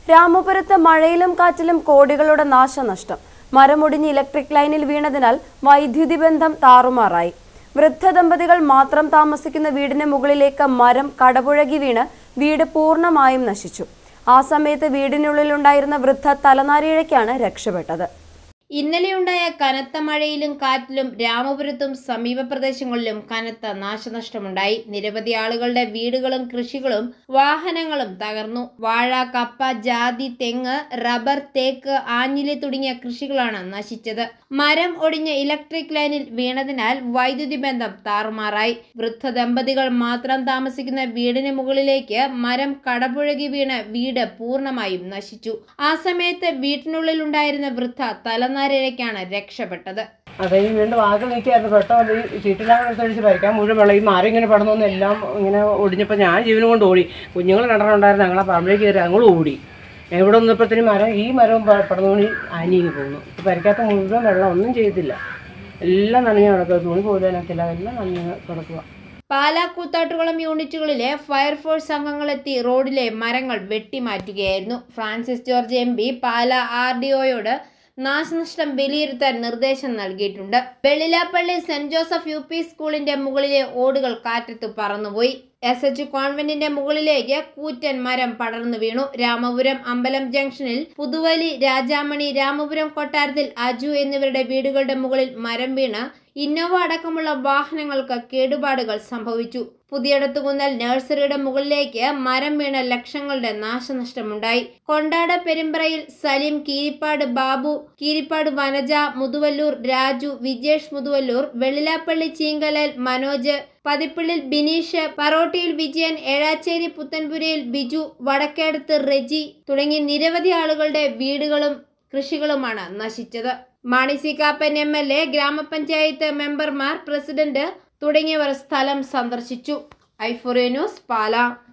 രാമപുരത്ത് മഴയിലും കാറ്റിലും കോടികളുടെ നാശനഷ്ടം. മരമൊടിഞ്ഞ് ഇലക്ട്രിക് ലൈനിൽ വീണതിനാൽ വൈദ്യുതി ബന്ധം താറുമാറായി. വൃദ്ധ ദമ്പതികൾ മാത്രം താമസിക്കുന്ന വീടിന് മുകളിലേക്ക് മരം കടപുഴകി വീണ് വീട് പൂർണ്ണമായും നശിച്ചു. ആ സമയത്ത് വീടിനുള്ളിലുണ്ടായിരുന്ന വൃദ്ധ തലനാരിഴയ്ക്കാണ് രക്ഷപ്പെട്ടത്. ഇന്നലെയുണ്ടായ കനത്ത മഴയിലും കാറ്റിലും രാമപുരത്തും സമീപ പ്രദേശങ്ങളിലും കനത്ത നാശനഷ്ടമുണ്ടായി. നിരവധി ആളുകളുടെ വീടുകളും കൃഷികളും വാഹനങ്ങളും തകർന്നു. വാഴ, കപ്പ, ജാതി, തെങ്ങ്, റബ്ബർ, തേക്ക്, ആഞ്ഞിലി തുടങ്ങിയ കൃഷികളാണ് നശിച്ചത്. മരം ഒടിഞ്ഞ ഇലക്ട്രിക് ലൈനിൽ വീണതിനാൽ വൈദ്യുതി ബന്ധം താറുമാറായി. വൃദ്ധ ദമ്പതികൾ മാത്രം താമസിക്കുന്ന വീടിന് മുകളിലേക്ക് മരം കടപുഴകി വീണ് വീട് പൂർണ്ണമായും നശിച്ചു. ആ സമയത്ത് വീട്ടിനുള്ളിലുണ്ടായിരുന്ന വൃദ്ധ തലനാരിഴയ്ക്കാണ് രക്ഷപ്പെട്ടത്. അതെ, ഈ വീണ്ടും ആകെ നിൽക്കായിരുന്നു. പെട്ടെന്ന് ഈ ചീറ്റിലാകഴിച്ച് വരയ്ക്കാൻ മുഴുവൻ വെള്ളം. ഈ മരം ഇങ്ങനെ പടന്നൊന്നും എല്ലാം ഇങ്ങനെ ഒടിഞ്ഞപ്പോൾ ഞാൻ ജീവനും കൊണ്ട് ഓടി. കുഞ്ഞുങ്ങൾ രണ്ടെണ്ണമുണ്ടായിരുന്നു. ഞങ്ങളെ പറമ്പിലേക്ക് കയറി ഞങ്ങൾ ഓടി. എവിടെ നിന്നപ്പോഴത്തേനും ഈ മരവും പടന്നുകൊണ്ട് അനിഞ്ഞു പോകുന്നു. ഇപ്പോൾ പരിക്കാത്ത മുഴുവൻ വെള്ളം ഒന്നും ചെയ്തില്ല. എല്ലാം നനഞ്ഞ് കിടക്കുക. തുണി പോലും അതിനകത്തില്ല. എല്ലാം നനഞ്ഞ് കിടക്കുക. പാലാ കൂത്താട്ടുകുളം യൂണിറ്റുകളിലെ ഫയർഫോഴ്സ് അംഗങ്ങളെത്തി റോഡിലെ മരങ്ങൾ വെട്ടിമാറ്റുകയായിരുന്നു. ഫ്രാൻസിസ് ജോർജ് MP പാലാ RDOയോട് നാശനഷ്ടം വിലയിരുത്താൻ നിർദ്ദേശം നൽകിയിട്ടുണ്ട്. വെള്ളിലാപ്പള്ളി സെന്റ് ജോസഫ് UP സ്കൂളിന്റെ മുകളിലെ ഓടുകൾ കാറ്റത്ത് പറന്നുപോയി. SH കോൺവെന്റിന്റെ മുകളിലേക്ക് കൂറ്റൻ മരം പടർന്നു വീണു. രാമപുരം അമ്പലം ജംഗ്ഷനിൽ പുതുവലി, രാജാമണി, രാമപുരം കൊട്ടാരത്തിൽ അജു എന്നിവരുടെ വീടുകളുടെ മുകളിൽ മരം വീണ് ഇന്നോവ അടക്കമുള്ള വാഹനങ്ങൾക്ക് കേടുപാടുകൾ സംഭവിച്ചു. പുതിയടത്തുകുന്നൽ നഴ്സറിയുടെ മുകളിലേക്ക് മരം വീണ ലക്ഷങ്ങളുടെ നാശനഷ്ടമുണ്ടായി. കൊണ്ടാട് പെരുമ്പറയിൽ സലീം, കീരിപ്പാട് ബാബു, കീരിപ്പാട് വനജ, മുതുവല്ലൂർ രാജു, വിജേഷ് മുതുവല്ലൂർ, വെള്ളിലാപ്പള്ളി ചീങ്കലേൽ മനോജ്, പതിപ്പിള്ളിൽ ബിനീഷ്, പറോട്ടിയിൽ വിജയൻ, ഏഴാച്ചേരി പുത്തൻപുരയിൽ ബിജു, വടക്കേടത്ത് റെജി തുടങ്ങി നിരവധി ആളുകളുടെ വീടുകളും കൃഷികളുമാണ് നശിച്ചത്. മാണി സി കാപ്പൻ MLA, ഗ്രാമപഞ്ചായത്ത് മെമ്പർമാർ, പ്രസിഡന്റ് തുടങ്ങിയവർ സ്ഥലം സന്ദർശിച്ചു. i4A news, Pala.